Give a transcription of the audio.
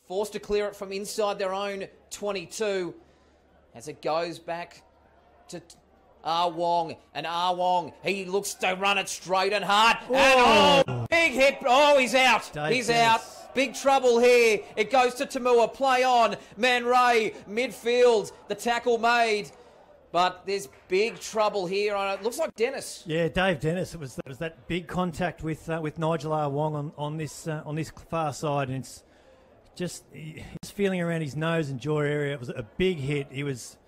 forced to clear it from inside their own 22 as it goes back to Ah Wong. And Ah Wong, he looks to run it straight and hard. Oh. And big hit. Oh, he's out. He's out. Big trouble here. It goes to Tamua. Play on. Man Ray, midfield. The tackle made. But there's big trouble here. It looks like Dennis. Yeah, Dave Dennis. It was that big contact with Nigel Ah Wong on this far side, and it's just his feeling around his nose and jaw area. It was a big hit. He was